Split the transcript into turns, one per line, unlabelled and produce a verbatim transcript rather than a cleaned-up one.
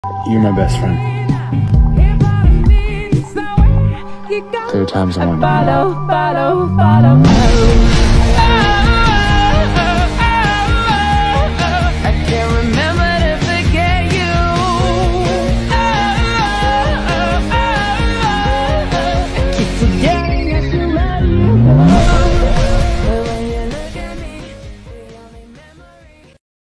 You're my best friend. Third time's a one.